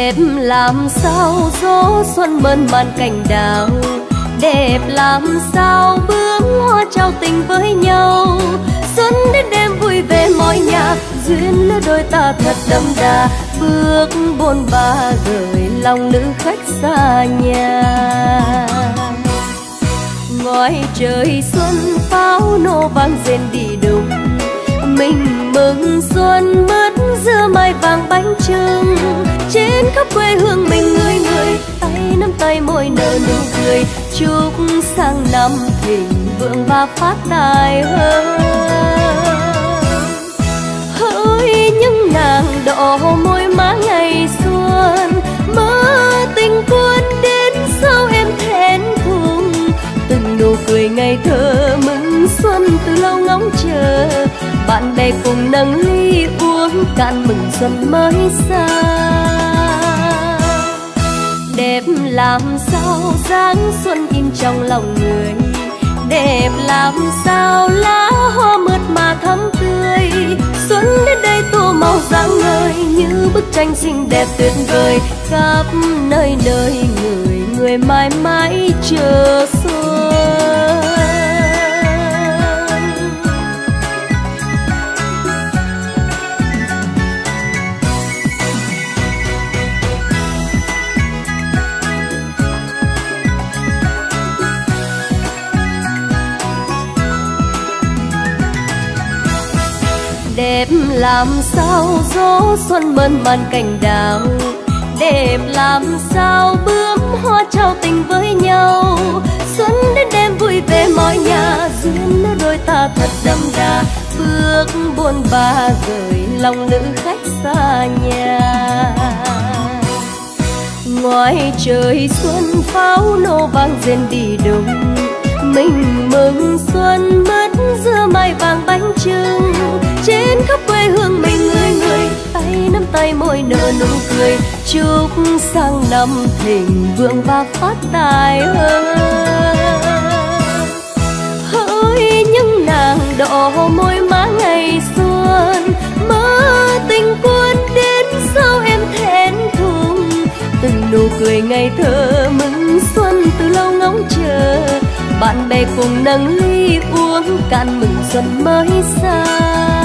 Đẹp làm sao gió xuân mơn man cành đào, đẹp làm sao bướm hoa trao tình với nhau. Xuân đến đêm vui về mọi nhà, duyên lứa đôi ta thật đậm đà, bước bôn ba gửi lòng nữ khách xa nhà. Ngoài trời xuân pháo nổ vang rền đi đùng, mình mừng xuân mất giữa mai vàng bánh chưng. Trên khắp quê hương mình người người, tay nắm tay môi nở nụ cười, chúc sang năm thịnh vượng và phát tài hơn. Hỡi những nàng đỏ môi má ngày xuân, mơ tình quân đến sao em thẹn thùng. Từng nụ cười ngày thơ mừng xuân từ lâu ngóng chờ, bạn bè cùng nâng ly uống cạn mừng xuân mới sang. Đẹp làm sao dáng xuân in trong lòng người, đẹp làm sao lá hoa mượt mà thắm tươi. Xuân đến đây tô màu rạng ngời như bức tranh xinh đẹp tuyệt vời, khắp nơi nơi người người mãi mãi chờ xuân. Đẹp làm sao gió xuân mơn man cành đào, đẹp làm sao bướm hoa trao tình với nhau. Xuân đến đêm vui về mọi nhà, duyên lứa đôi ta thật đậm đà, bước buôn ba gửi lòng nữ khách xa nhà. Ngoài trời xuân pháo nổ vang rền đi đùng, mình mừng xuân mất giữa mai vàng bánh chưng. Trên khắp quê hương mình người người, tay nắm tay môi nở nụ cười, chúc sang năm thịnh vượng và phát tài hơn. Hỡi những nàng đỏ môi má ngày xuân, mơ tình quân đến sao em thẹn thùng. Từng nụ cười ngày thơ mừng xuân từ lâu ngóng chờ, bạn bè cùng nâng ly uống cạn mừng xuân mới sang.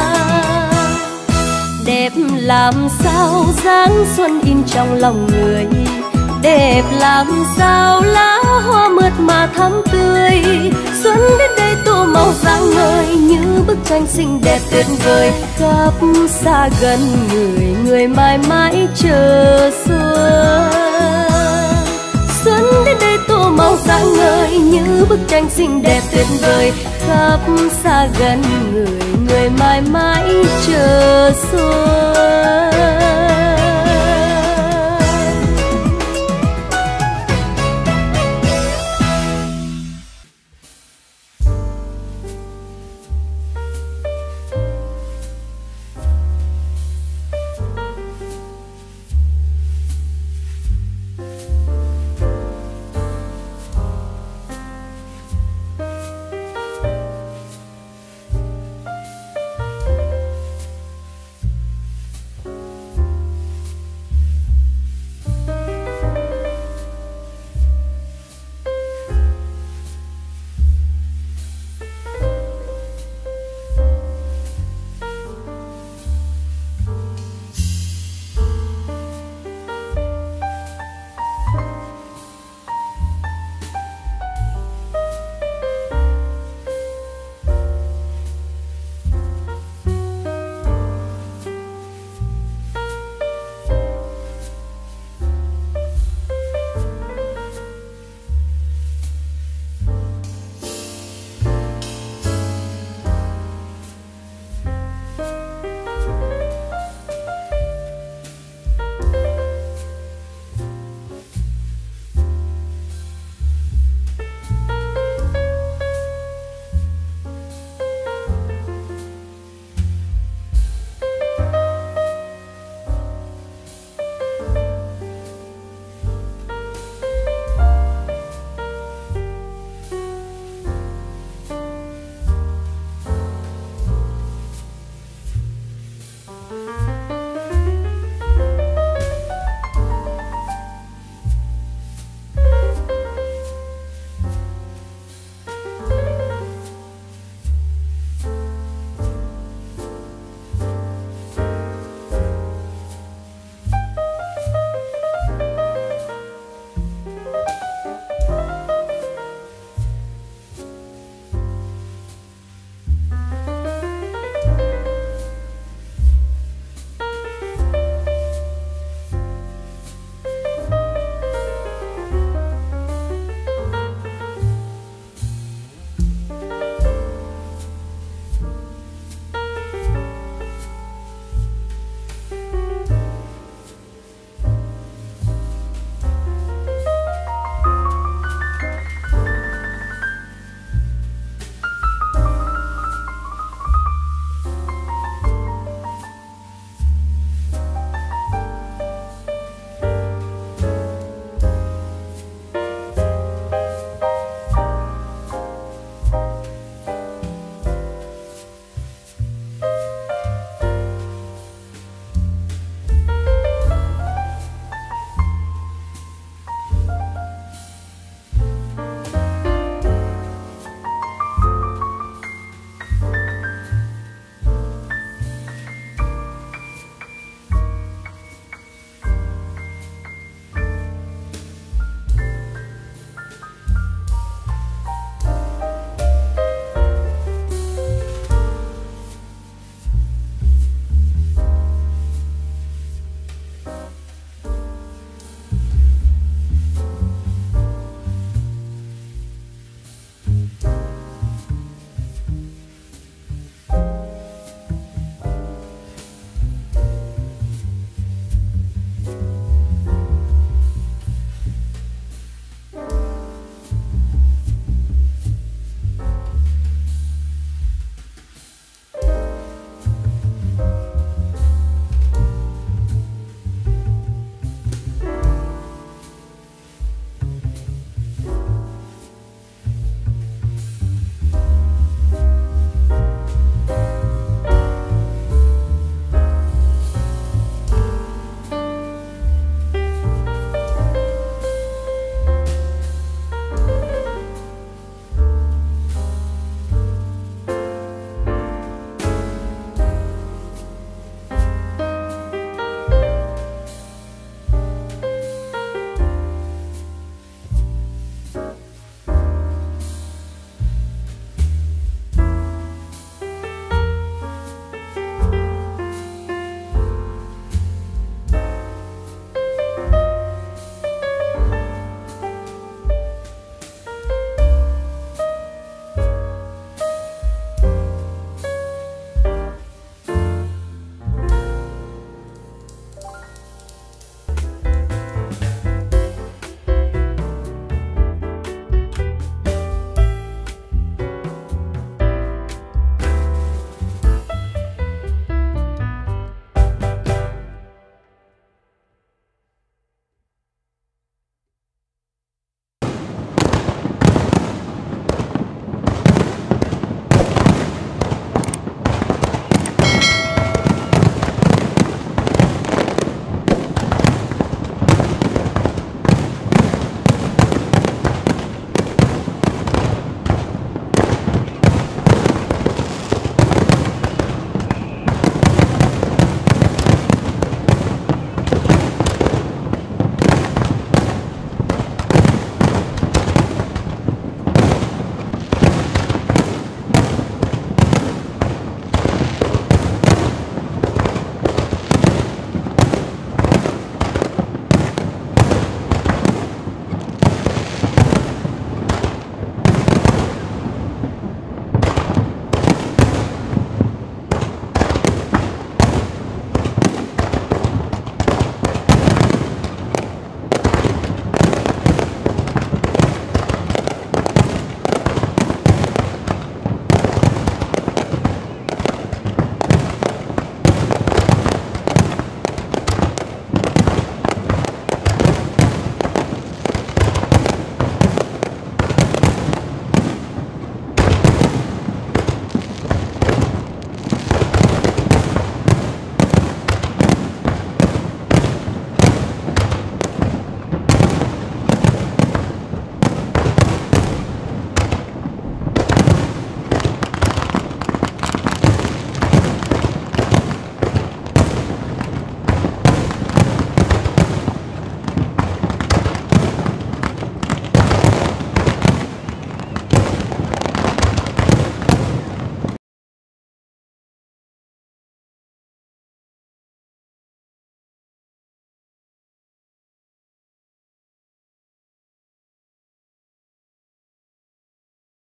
Đẹp làm sao dáng xuân in trong lòng người, đẹp làm sao lá hoa mượt mà thắm tươi. Xuân đến đây tô màu rạng ngời như bức tranh xinh đẹp tuyệt vời, khắp xa gần người người mãi mãi chờ xuân. Xuân đến đây tô màu rạng ngời như bức tranh xinh đẹp tuyệt vời, khắp xa gần người người mãi mãi chờ xuân.